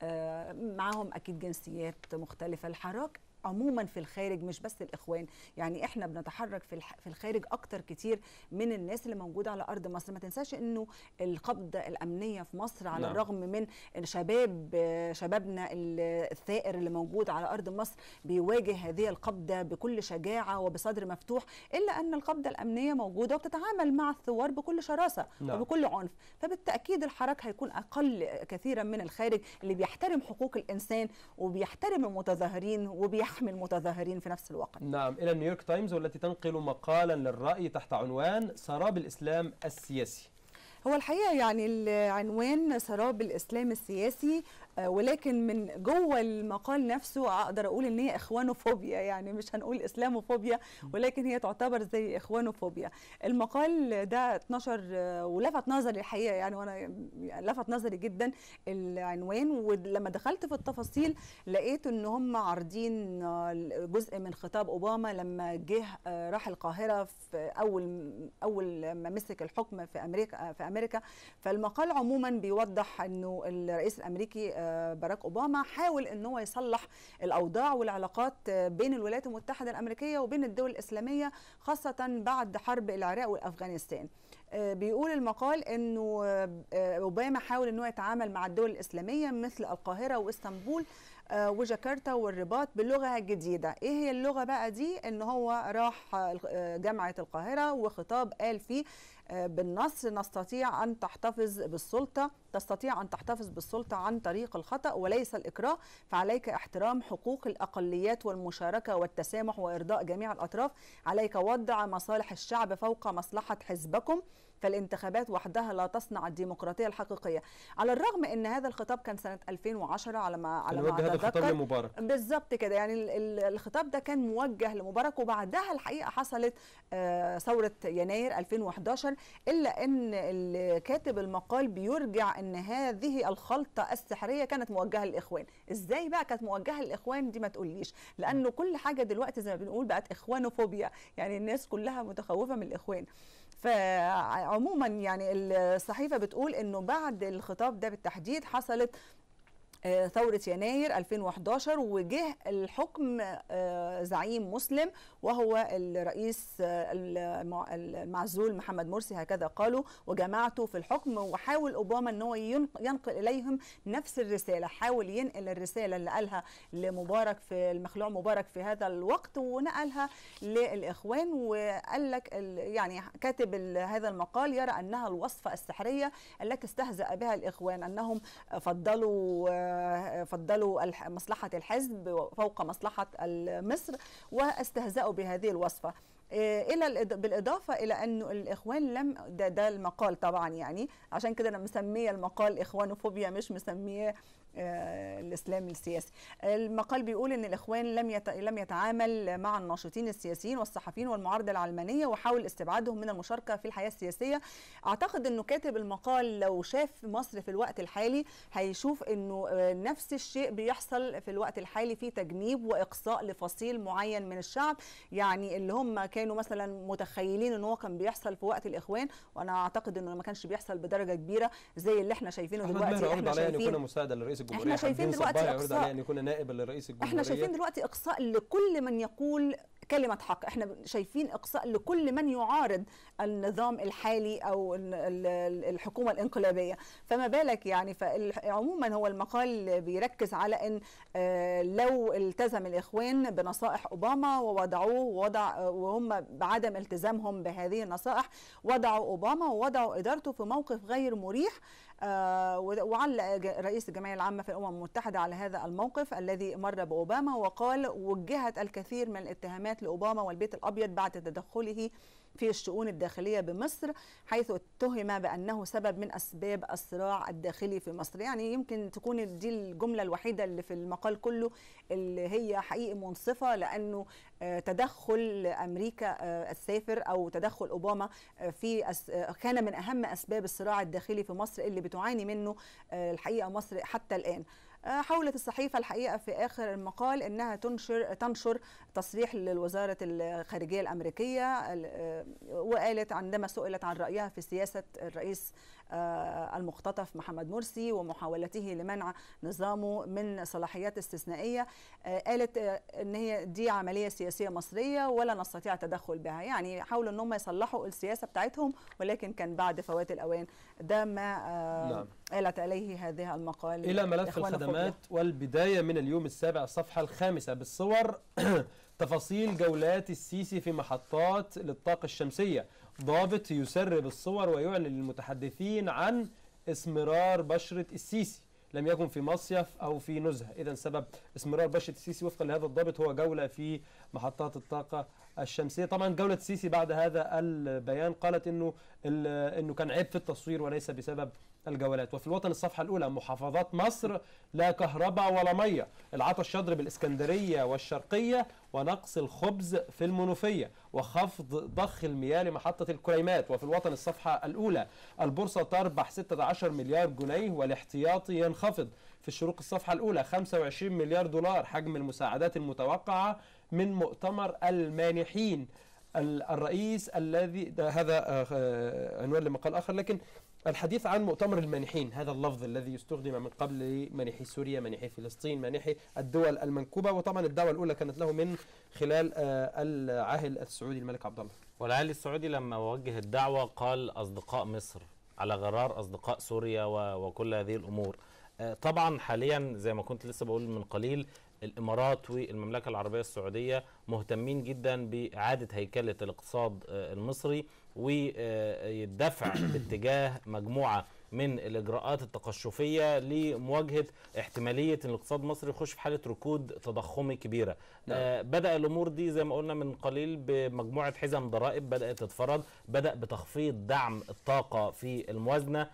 معاهم اكيد جنسيات مختلفه. الحراك عموما في الخارج مش بس الاخوان، يعني احنا بنتحرك في في الخارج اكتر كتير من الناس اللي موجوده على ارض مصر. ما تنساش انه القبضه الامنيه في مصر على نعم. الرغم من شباب شبابنا الثائر اللي موجود على ارض مصر بيواجه هذه القبضه بكل شجاعه وبصدر مفتوح، الا ان القبضه الامنيه موجوده وبتتعامل مع الثوار بكل شراسه نعم. وبكل عنف. فبالتاكيد الحراك هيكون اقل كثيرا من الخارج اللي بيحترم حقوق الانسان وبيحترم المتظاهرين وبيحترم يحمي المتظاهرين في نفس الوقت. نعم، إلى نيويورك تايمز والتي تنقل مقالا للرأي تحت عنوان سراب الإسلام السياسي. هو الحقيقة يعني العنوان سراب الإسلام السياسي، ولكن من جوه المقال نفسه اقدر اقول ان هي اخوانوفوبيا، يعني مش هنقول اسلاموفوبيا ولكن هي تعتبر زي اخوانوفوبيا. المقال ده اتنشر ولفت نظري الحقيقه، يعني وانا لفت نظري جدا العنوان، ولما دخلت في التفاصيل لقيت ان هم عارضين جزء من خطاب اوباما لما جه راح القاهره في اول اول ما مسك الحكم في امريكا في امريكا. فالمقال عموما بيوضح انه الرئيس الامريكي باراك اوباما حاول ان هو يصلح الاوضاع والعلاقات بين الولايات المتحده الامريكيه وبين الدول الاسلاميه، خاصه بعد حرب العراق وافغانستان. بيقول المقال انه اوباما حاول انه يتعامل مع الدول الاسلاميه مثل القاهره واسطنبول وجاكرتا والرباط بلغه جديده. ايه هي اللغه بقى دي؟ ان هو راح جامعه القاهره وخطاب قال فيه بالنص: نستطيع أن تحتفظ بالسلطة تستطيع أن تحتفظ بالسلطة عن طريق الخطأ وليس الإكراه، فعليك احترام حقوق الأقليات والمشاركة والتسامح وإرضاء جميع الأطراف، عليك وضع مصالح الشعب فوق مصلحة حزبكم، فالانتخابات وحدها لا تصنع الديمقراطية الحقيقية. على الرغم ان هذا الخطاب كان سنة ألفين وعشرة على ما على ما هذا الخطاب لمبارك بالظبط كده، يعني الخطاب ده كان موجه لمبارك، وبعدها الحقيقة حصلت ثورة يناير ألفين وأحد عشر، الا ان الكاتب المقال بيرجع ان هذه الخلطة السحرية كانت موجهة للاخوان. ازاي بقى كانت موجهة للاخوان؟ دي ما تقوليش، لانه كل حاجة دلوقتي زي ما بنقول بقت اخوانوفوبيا، يعني الناس كلها متخوفة من الاخوان. فعموما يعني الصحيفة بتقول انه بعد الخطاب ده بالتحديد حصلت ثورة يناير ألفين وأحد عشر، وجه الحكم زعيم مسلم وهو الرئيس المعزول محمد مرسي، هكذا قالوا، وجماعته في الحكم. وحاول أوباما أنه ينقل إليهم نفس الرسالة، حاول ينقل الرسالة اللي قالها لمبارك في المخلوع مبارك في هذا الوقت ونقلها للإخوان. وقال لك يعني كاتب هذا المقال يرى أنها الوصفة السحرية التي استهزأ بها الإخوان، أنهم فضلوا فضلوا مصلحة الحزب فوق مصلحة مصر واستهزأوا بهذه الوصفة. إلى بالإضافة إلى أنه الإخوان لم ده, ده المقال طبعا، يعني عشان كده أنا مسمية المقال إخوانوفوبيا مش مسمية آه الإسلام السياسي. المقال بيقول أن الإخوان لم يت... لم يتعامل مع الناشطين السياسيين والصحفيين والمعارضة العلمانية وحاول استبعادهم من المشاركة في الحياة السياسية. أعتقد أنه كاتب المقال لو شاف مصر في الوقت الحالي هيشوف أنه نفس الشيء بيحصل في الوقت الحالي، في تجنيب وإقصاء لفصيل معين من الشعب، يعني اللي هم كانوا مثلا متخيلين أنه كان بيحصل في وقت الإخوان، وأنا أعتقد أنه ما كانش بيحصل بدرجة كبيرة زي اللي احنا شايفينه دلوقتي. احنا شايفين مساعدة لرئيس الجمهورية، احنا شايفين دلوقتي اقصاء يعني يكون نائب لرئيس الجمهورية، احنا شايفين دلوقتي اقصاء لكل من يقول كلمة حق، احنا شايفين اقصاء لكل من يعارض النظام الحالي او الحكومة الانقلابية، فما بالك يعني. فعموما هو المقال بيركز على ان لو التزم الاخوان بنصائح اوباما ووضعوه ووضع وهم بعدم التزامهم بهذه النصائح وضعوا اوباما ووضعوا ادارته في موقف غير مريح. آه وعلق رئيس الجمعية العامة في الأمم المتحدة على هذا الموقف الذي مر بأوباما، وقال وجهت الكثير من الاتهامات لأوباما والبيت الأبيض بعد تدخله في الشؤون الداخلية بمصر، حيث اتهم بأنه سبب من أسباب الصراع الداخلي في مصر. يعني يمكن تكون دي الجملة الوحيدة اللي في المقال كله اللي هي حقيقي منصفة، لأنه تدخل أمريكا السافر أو تدخل أوباما في كان من أهم أسباب الصراع الداخلي في مصر اللي بتعاني منه الحقيقة مصر حتى الآن. حاولت الصحيفة الحقيقة في آخر المقال أنها تنشر تنشر تصريح للوزارة الخارجية الأمريكية، وقالت عندما سئلت عن رأيها في سياسة الرئيس المختطف محمد مرسي ومحاولته لمنع نظامه من صلاحيات استثنائية، قالت أن هي دي عملية سياسية مصرية ولا نستطيع التدخل بها. يعني حاولوا أنهم يصلحوا السياسة بتاعتهم، ولكن كان بعد فوات الأوان. ده ما نعم. قالت عليه هذه المقال. إلى ملف الخدمات والبداية من اليوم السابع الصفحة الخامسة بالصور تفاصيل جولات السيسي في محطات للطاقة الشمسية. ضابط يسرب الصور ويعلن للمتحدثين عن اسمرار بشرة السيسي، لم يكن في مصيف أو في نزهة. إذن سبب اسمرار بشرة السيسي وفقا لهذا الضابط هو جولة في محطات الطاقة الشمسية. طبعا جولة السيسي بعد هذا البيان قالت إنه إنه كان عيب في التصوير وليس بسبب الجولات. وفي الوطن الصفحة الأولى محافظات مصر لا كهرباء ولا مية، العطش يضرب الإسكندرية والشرقية ونقص الخبز في المنوفية وخفض ضخ المياه لمحطة الكريمات. وفي الوطن الصفحة الأولى البورصة تربح ستة عشر مليار جنيه والاحتياطي ينخفض. في الشروق الصفحة الأولى خمسة وعشرين مليار دولار حجم المساعدات المتوقعة من مؤتمر المانحين. الرئيس الذي هذا عنوان لمقال آخر، لكن الحديث عن مؤتمر المانحين، هذا اللفظ الذي يستخدم من قبل لمانحي سوريا، مانحي فلسطين، مانحي الدول المنكوبة. وطبعا الدعوة الأولى كانت له من خلال العاهل السعودي الملك عبد الله. والعاهل السعودي لما وجه الدعوة قال أصدقاء مصر على غرار أصدقاء سوريا وكل هذه الأمور. طبعا حاليا زي ما كنت لسه بقول من قليل الإمارات والمملكة العربية السعودية مهتمين جدا بإعادة هيكلة الاقتصاد المصري والدفع باتجاه مجموعة من الإجراءات التقشفية لمواجهة احتمالية أن الاقتصاد المصري يخش في حالة ركود تضخمي كبيرة. آه بدأ الأمور دي زي ما قلنا من قليل بمجموعة حزم ضرائب بدأت تتفرض، بدأ بتخفيض دعم الطاقة في الموازنة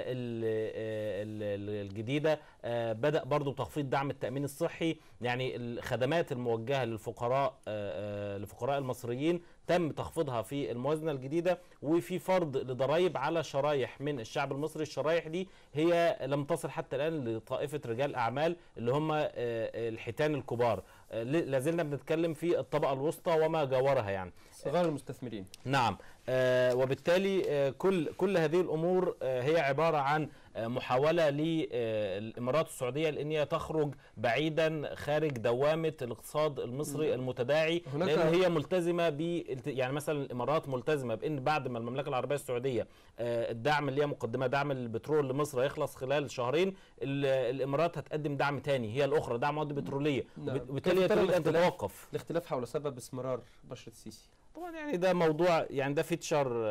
الجديدة، بدأ برضو بتخفيض دعم التأمين الصحي. يعني الخدمات الموجهة للفقراء لفقراء المصريين تم تخفيضها في الموازنة الجديدة، وفي فرض لضرائب على شرايح من الشعب المصري. الشرايح دي هي لم تصل حتى الآن لطائفة رجال أعمال اللي هم الحيتان الكبار، لازلنا بنتكلم في الطبقة الوسطى وما جاورها، يعني صغار المستثمرين. نعم. آه وبالتالي آه كل كل هذه الامور آه هي عباره عن آه محاوله للامارات السعوديه لان هي تخرج بعيدا خارج دوامه الاقتصاد المصري المتداعي، لان هي ملتزمه ب يعني مثلا الامارات ملتزمه بان بعد ما المملكه العربيه السعوديه آه الدعم اللي هي مقدمه دعم البترول لمصر يخلص خلال شهرين، الامارات هتقدم دعم ثاني هي الاخرى دعم مواد بتروليه، وبالتالي تريد ان تتوقف. الاختلاف حول سبب استمرار بشرة السيسي طبعا يعني ده موضوع يعني ده فيتشر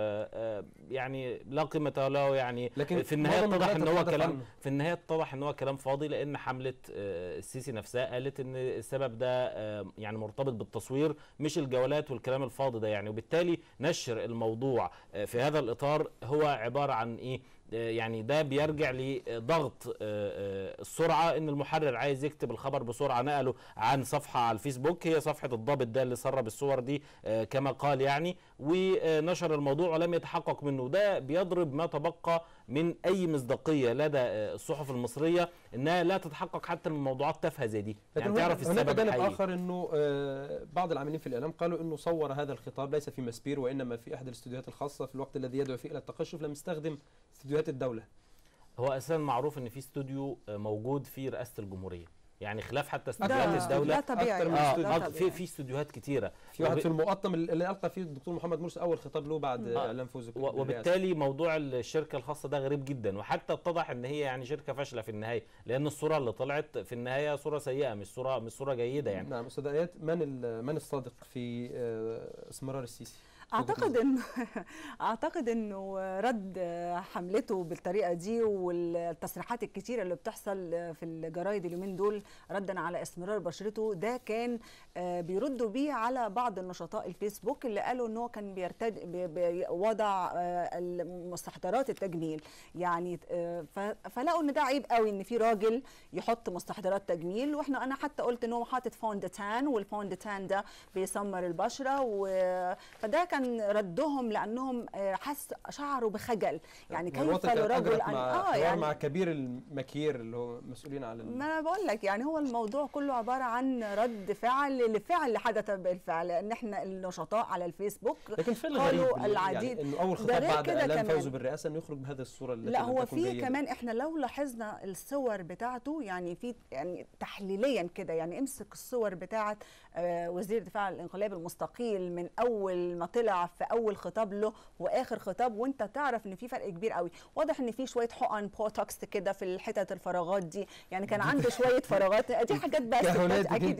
يعني لا قيمه له، يعني لكن في النهايه اتضح ان هو كلام في النهايه اتضح ان هو كلام فاضي، لان حمله السيسي نفسها قالت ان السبب ده يعني مرتبط بالتصوير مش الجولات والكلام الفاضي ده يعني، وبالتالي نشر الموضوع في هذا الاطار هو عباره عن ايه؟ يعني ده بيرجع لضغط السرعه، ان المحرر عايز يكتب الخبر بسرعه، نقله عن صفحه على الفيسبوك هي صفحه الضابط ده اللي سرب الصور دي كما قال يعني، ونشر الموضوع ولم يتحقق منه. ده بيضرب ما تبقى من اي مصداقيه لدى الصحف المصريه انها لا تتحقق حتى من موضوعات تافهه زي دي، يعني تعرف السبب الحقيقي. هناك جانب اخر انه بعض العاملين في الاعلام قالوا انه صور هذا الخطاب ليس في مسبير وانما في احد الاستوديوهات الخاصه في الوقت الذي يدعو فيه الى التقشف، لم يستخدم استوديوهات الدوله. هو اساسا معروف ان في استوديو موجود في رئاسه الجمهوريه، يعني خلاف حتى استوديوهات الدوله. لا طبيعي. آه في في استوديوهات كتيره، في واحد في المقطم اللي القى فيه الدكتور محمد مرسي اول خطاب له بعد آه اعلان فوزه، وبالتالي موضوع الشركه الخاصه ده غريب جدا، وحتى اتضح ان هي يعني شركه فاشله في النهايه، لان الصوره اللي طلعت في النهايه صوره سيئه مش صوره مش صوره جيده يعني. نعم استاذ ايات، من من الصادق في استمرار السيسي؟ اعتقد انه اعتقد انه رد حملته بالطريقه دي والتصريحات الكتيره اللي بتحصل في الجرايد اليومين دول ردا على استمرار بشرته، ده كان بيردوا بيه على بعض النشطاء الفيسبوك اللي قالوا ان هو كان بيرتد بوضع مستحضرات التجميل، يعني فلقوا ان ده عيب قوي ان في راجل يحط مستحضرات تجميل، واحنا انا حتى قلت ان هو حاطط فوندتان والفوندتان ده بيسمر البشره، فده كان ردهم لانهم حس شعروا بخجل، يعني كيف الرجل ان اه يعني مع كبير المكير اللي هو مسؤولين عن ما انا بقول لك يعني هو الموضوع كله عباره عن رد فعل لفعل حدث بالفعل، ان احنا النشطاء على الفيسبوك لكن فعل غريب العديد يعني انه اول خطاب بعد اعلان فوزه بالرئاسه انه يخرج بهذه الصوره التي لا هو في كمان احنا لو لاحظنا الصور بتاعته يعني في يعني تحليليا كده، يعني امسك الصور بتاعه وزير الدفاع الانقلابي المستقيل من اول ما طلع في اول خطاب له واخر خطاب، وانت تعرف ان في فرق كبير قوي، واضح ان في شويه حقن بوتوكس كده في الحتت الفراغات دي، يعني كان عنده شويه فراغات دي حاجات بس اكيد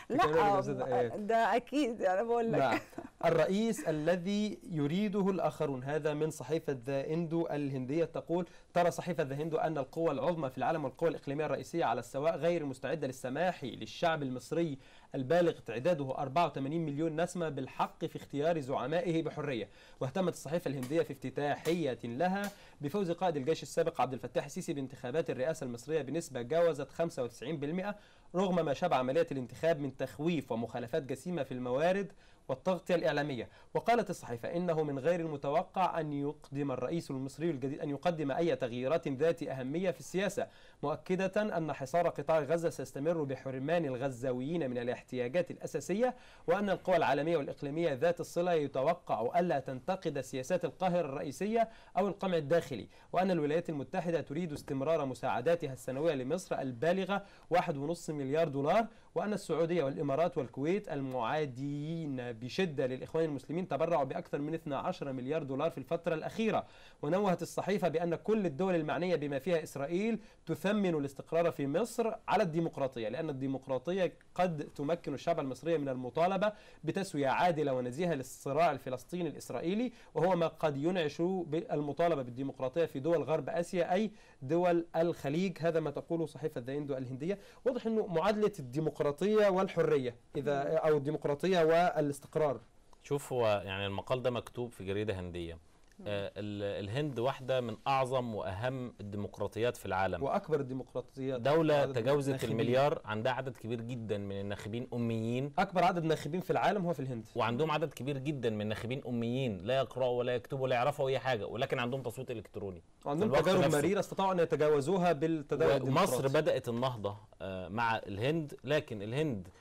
لا ده اكيد انا بقول لك. الرئيس الذي يريده الاخرون، هذا من صحيفه ذا هندو الهنديه تقول: ترى صحيفه ذا هندو ان القوى العظمى في العالم والقوى الاقليميه الرئيسيه على السواء غير مستعده للسماح للشعب المصري البالغ تعداده أربعة وثمانين مليون نسمة بالحق في اختيار زعمائه بحرية. واهتمت الصحيفة الهندية في افتتاحية لها بفوز قائد الجيش السابق عبد الفتاح السيسي بانتخابات الرئاسة المصرية بنسبة جاوزت خمسة وتسعين بالمئة، رغم ما شبع عملية الانتخاب من تخويف ومخالفات جسيمة في الموارد والتغطية الإعلامية. وقالت الصحيفة إنه من غير المتوقع أن يقدم الرئيس المصري الجديد أن يقدم أي تغييرات ذات أهمية في السياسة، مؤكدة أن حصار قطاع غزة سيستمر بحرمان الغزاويين من الاحتياجات الأساسية، وأن القوى العالمية والإقليمية ذات الصلة يتوقع ألا تنتقد سياسات القاهرة الرئيسية أو القمع الداخلي، وأن الولايات المتحدة تريد استمرار مساعداتها السنوية لمصر البالغة واحد ونصف مليار دولار، وأن السعودية والإمارات والكويت المعاديين بشدة للإخوان المسلمين تبرعوا بأكثر من اثني عشر مليار دولار في الفترة الأخيرة. ونوهت الصحيفة بأن كل الدول المعنية بما فيها إسرائيل تثمن الاستقرار في مصر على الديمقراطية، لأن الديمقراطية قد تمكن الشعب المصري من المطالبة بتسوية عادلة ونزيهة للصراع الفلسطيني الإسرائيلي، وهو ما قد ينعش بالمطالبة بالديمقراطية في دول غرب آسيا أي دول الخليج. هذا ما تقوله صحيفة ذا هندو الهندية. واضح أنه معادلة الديمقراطية والحرية إذا أو الديمقراطية والاستقرار. شوف هو يعني المقال ده مكتوب في جريدة هندية. آه الهند واحدة من أعظم وأهم الديمقراطيات في العالم، وأكبر الديمقراطيات، دولة تجاوزت المليار، عندها عدد كبير جدا من الناخبين أميين. أكبر عدد ناخبين في العالم هو في الهند، وعندهم عدد كبير جدا من الناخبين أميين لا يقرأوا ولا يكتبوا ولا يعرفوا أي حاجة، ولكن عندهم تصويت إلكتروني، عندهم تجارب مريرة استطاعوا أن يتجاوزوها بالتداول الديمقراطي. مصر بدأت النهضة آه مع الهند، لكن الهند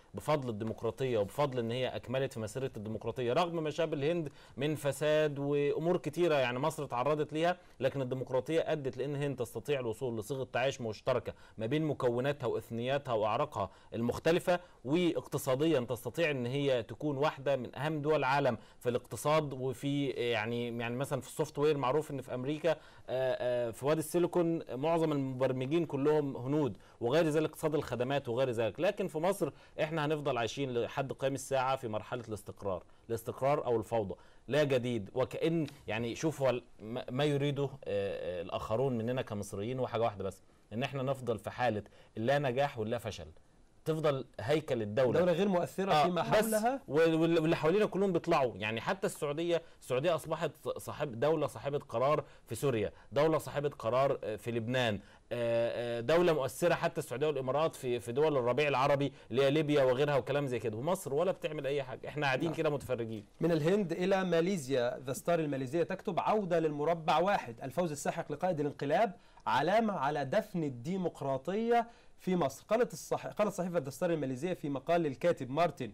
بفضل الديمقراطيه وبفضل ان هي اكملت في مسيره الديمقراطيه رغم ما شاب الهند من فساد وامور كتيره يعني مصر تعرضت ليها، لكن الديمقراطيه ادت لان الهند تستطيع الوصول لصيغه تعايش مشتركه ما بين مكوناتها واثنياتها واعراقها المختلفه، واقتصاديا تستطيع ان هي تكون واحده من اهم دول العالم في الاقتصاد وفي يعني يعني مثلا في السوفت وير معروف ان في امريكا في وادي السيليكون معظم المبرمجين كلهم هنود وغير ذلك، اقتصاد الخدمات وغير ذلك. لكن في مصر احنا هنفضل عايشين لحد قيام الساعه في مرحله الاستقرار، الاستقرار او الفوضى، لا جديد. وكأن يعني شوفوا ما يريده الاخرون مننا كمصريين هو حاجه واحده بس، ان احنا نفضل في حاله اللا نجاح واللا فشل، تفضل هيكل الدوله دولة غير مؤثرة آه فيما حولها، واللي حوالينا كلهم بيطلعوا. يعني حتى السعوديه، السعوديه اصبحت صاحب دوله صاحبه قرار في سوريا، دوله صاحبه قرار في لبنان، دوله مؤثره حتى السعوديه والامارات في في دول الربيع العربي اللي هي ليبيا وغيرها وكلام زي كده، ومصر ولا بتعمل اي حاجه، احنا قاعدين كده متفرجين. من الهند الى ماليزيا، ذا ستار الماليزيه تكتب عوده للمربع واحد، الفوز الساحق لقائد الانقلاب علامه على دفن الديمقراطيه في مصر. قالت الصح... قالت صحيفة الدستار الماليزية في مقال للكاتب مارتن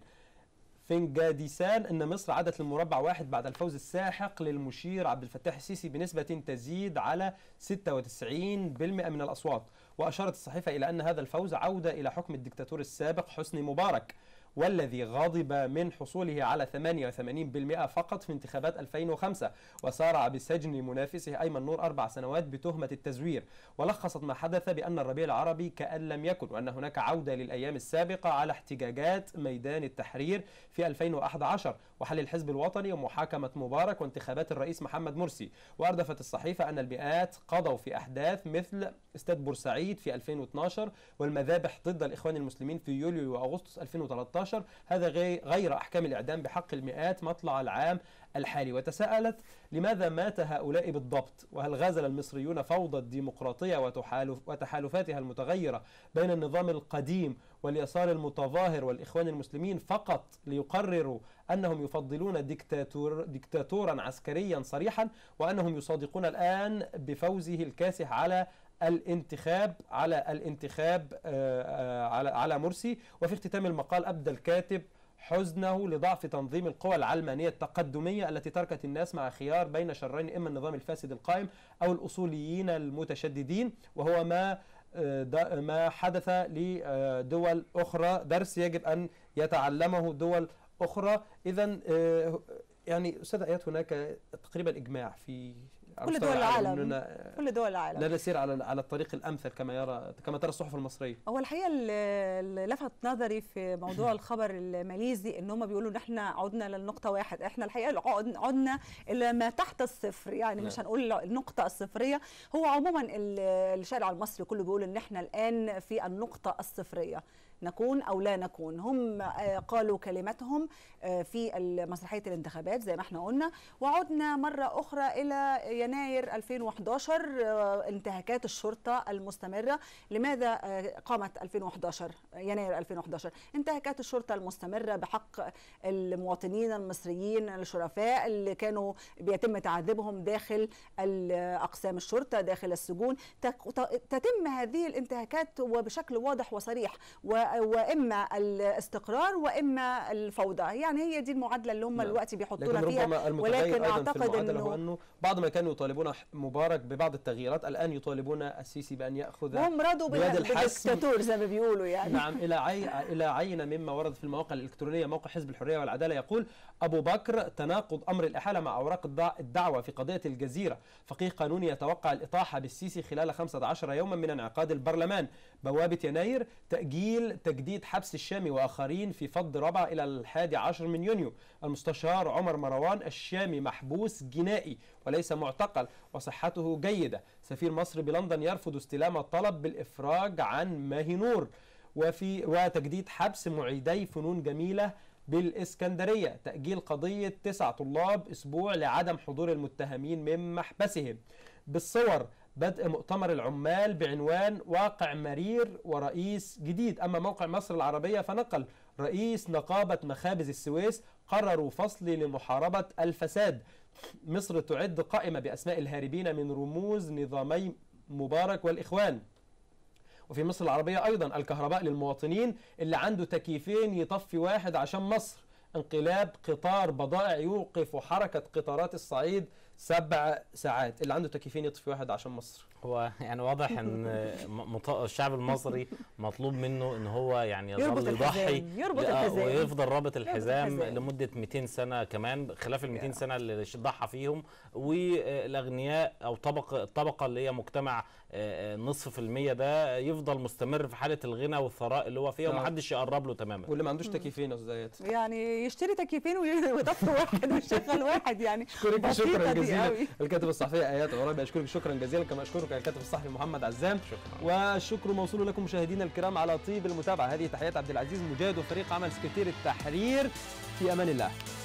فينجاديسان أن مصر عادت للمربع واحد بعد الفوز الساحق للمشير عبد الفتاح السيسي بنسبة تزيد على ستة وتسعين بالمئة من الأصوات. وأشارت الصحيفة إلى أن هذا الفوز عودة إلى حكم الدكتاتور السابق حسني مبارك، والذي غضب من حصوله على ثمانية وثمانين بالمئة فقط في انتخابات ألفين وخمسة، وسارع بسجن منافسه أيمن نور أربع سنوات بتهمة التزوير. ولخصت ما حدث بأن الربيع العربي كأن لم يكن، وأن هناك عودة للأيام السابقة على احتجاجات ميدان التحرير في ألفين وأحد عشر وحل الحزب الوطني ومحاكمة مبارك وانتخابات الرئيس محمد مرسي. وأردفت الصحيفة أن المئات قضوا في أحداث مثل استاد بورسعيد في ألفين واثناشر والمذابح ضد الإخوان المسلمين في يوليو وأغسطس ألفين وثلاثة عشر، هذا غير أحكام الإعدام بحق المئات مطلع العام الحالي. وتساءلت لماذا مات هؤلاء بالضبط؟ وهل غازل المصريون فوضى الديمقراطية وتحالف وتحالفاتها المتغيرة بين النظام القديم واليسار المتظاهر والإخوان المسلمين فقط ليقرروا أنهم يفضلون ديكتاتور ديكتاتورا عسكريا صريحا، وأنهم يصادقون الآن بفوزه الكاسح على الانتخاب على الانتخاب على على مرسي. وفي اختتام المقال أبدى الكاتب حزنه لضعف تنظيم القوى العلمانية التقدمية التي تركت الناس مع خيار بين شرين، إما النظام الفاسد القائم أو الأصوليين المتشددين، وهو ما ما حدث لدول أخرى، درس يجب أن يتعلمه دول أخرى. إذن يعني أستاذ آيات هناك تقريبا إجماع في كل دول العالم، كل دول العالم لا نسير على على الطريق الامثل كما يرى كما ترى الصحف المصريه. هو الحقيقه اللي لفت نظري في موضوع الخبر الماليزي ان هم بيقولوا ان احنا عدنا للنقطه واحد، احنا الحقيقه عدنا الى ما تحت الصفر، يعني مش هنقول النقطه الصفريه. هو عموما الشارع المصري كله بيقول ان احنا الان في النقطه الصفريه، نكون أو لا نكون. هم قالوا كلمتهم في مسرحية الانتخابات زي ما احنا قلنا، وعدنا مرة أخرى إلى يناير ألفين وأحد عشر، انتهاكات الشرطة المستمرة. لماذا قامت ألفين وأحد عشر يناير ألفين وأحد عشر؟ انتهاكات الشرطة المستمرة بحق المواطنين المصريين الشرفاء اللي كانوا بيتم تعذيبهم داخل أقسام الشرطة داخل السجون. تتم هذه الانتهاكات وبشكل واضح وصريح، واما الاستقرار واما الفوضى، يعني هي دي المعادله اللي هم دلوقتي بيحطونا فيها. ولكن اعتقد انه هو انه بعض ما كانوا يطالبون مبارك ببعض التغييرات الان يطالبون السيسي بان ياخذ هم رضوا بالدكتاتور زي ما بيقولوا يعني. نعم. الى عي... الى عين مما ورد في المواقع الالكترونيه. موقع حزب الحريه والعداله يقول: ابو بكر تناقض امر الاحاله مع اوراق الدعوه في قضيه الجزيره، فقيه قانوني يتوقع الاطاحه بالسيسي خلال خمسة عشر يوما من انعقاد البرلمان، بوابه يناير، تاجيل تجديد حبس الشامي واخرين في فض ربع الى الحادي عشر من يونيو، المستشار عمر مروان الشامي محبوس جنائي وليس معتقل وصحته جيده، سفير مصر بلندن يرفض استلام الطلب بالافراج عن ماهي نور، وفي وتجديد حبس معيدي فنون جميله بالاسكندريه، تاجيل قضيه تسع طلاب اسبوع لعدم حضور المتهمين من محبسهم. بالصور بدء مؤتمر العمال بعنوان واقع مرير ورئيس جديد. أما موقع مصر العربية فنقل: رئيس نقابة مخابز السويس قرروا فصلي لمحاربة الفساد. مصر تعد قائمة بأسماء الهاربين من رموز نظامي مبارك والإخوان. وفي مصر العربية أيضا الكهرباء للمواطنين اللي عنده تكييفين يطفي واحد عشان مصر. انقلاب قطار بضائع يوقف حركة قطارات الصعيد سبع ساعات، اللي عنده تكييفين يطفي واحد عشان مصر. هو يعني واضح ان مط- الشعب المصري مطلوب منه ان هو يعني يربط يظل يضحي الحزام، يربط لا، الحزام. ويفضل رابط الحزام الحزام. لمده مئتين سنه كمان، خلاف ال مئتين سنه اللي ضحى فيهم. والاغنياء او طبقه الطبقه اللي هي مجتمع آه، نصف في المية ده يفضل مستمر في حاله الغنى والثراء اللي هو فيها، آه. ومحدش يقرب له تماما. واللي ما عندوش تكييفين يا أستاذ يعني يشتري تكييفين ويطفي واحد ويشغل واحد يعني. أشكرك شكرا بسيطة دي جزيلا قوي. الكاتب الصحفي ايات عرابي، اشكرك شكرا جزيلا، كما اشكرك الكاتب الصحفي محمد عزام. شكرا. والشكر موصول لكم مشاهدينا الكرام على طيب المتابعه. هذه تحيات عبد العزيز مجاهد وفريق عمل سكرتير التحرير، في امان الله.